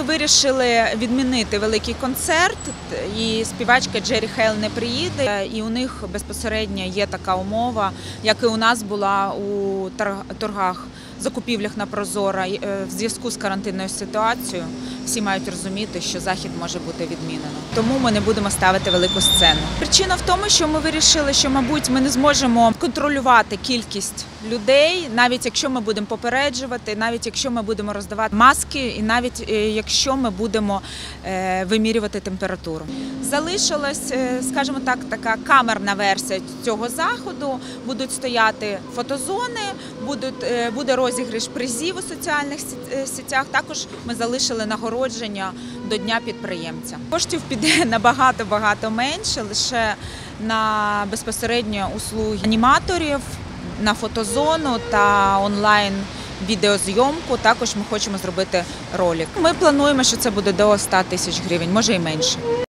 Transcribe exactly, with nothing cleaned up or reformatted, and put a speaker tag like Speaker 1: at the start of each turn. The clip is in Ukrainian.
Speaker 1: вирішили відмінити великий концерт, і співачка Джері Хейл не приїде, і у них безпосередньо є така умова, як і у нас була у торгах, закупівлях на Прозоро. В зв'язку з карантинною ситуацією всі мають розуміти, що захід може бути відмінено. Тому ми не будемо ставити велику сцену. Причина в тому, що ми вирішили, що, мабуть, ми не зможемо контролювати кількість людей, навіть якщо ми будемо попереджувати, навіть якщо ми будемо роздавати маски, і навіть якщо ми будемо вимірювати температуру. Залишилась, скажімо так, така камерна версія цього заходу. Будуть стояти фотозони, будуть, буде розіграш призів у соціальних сетях. Також ми залишили нагородження до Дня підприємця. Коштів піде набагато-багато менше, лише на безпосередньо услуги аніматорів, на фотозону та онлайн-відеозйомку. Також ми хочемо зробити ролик. Ми плануємо, що це буде до ста тисяч гривень, може і менше.